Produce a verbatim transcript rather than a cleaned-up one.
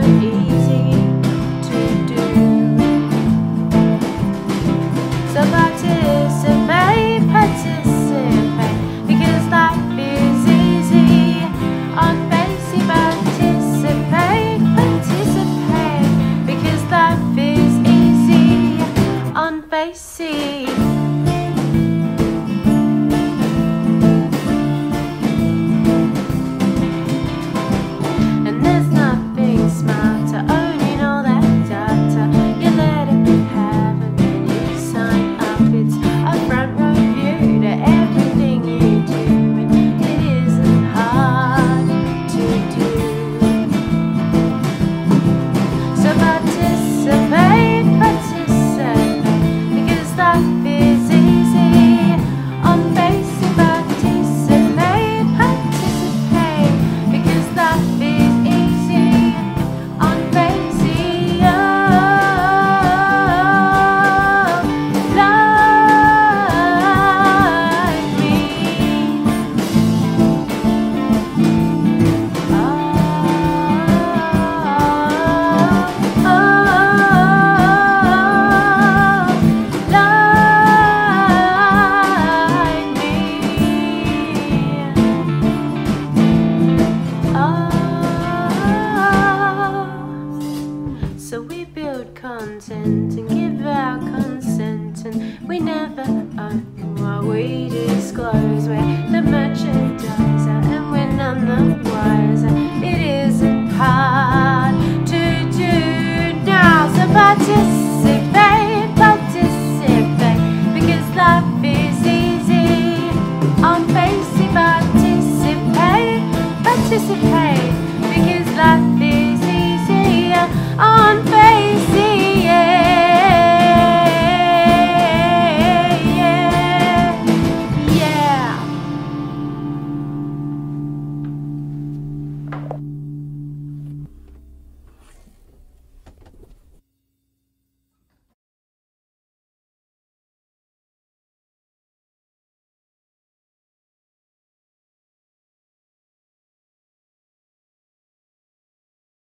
easy to do. So participate, participate, because life is easy on Facey. Participate, participate, because life is easy on Facey. So we build content and give our consent, and we never own what we disclose. We're the merchandiser and we're none the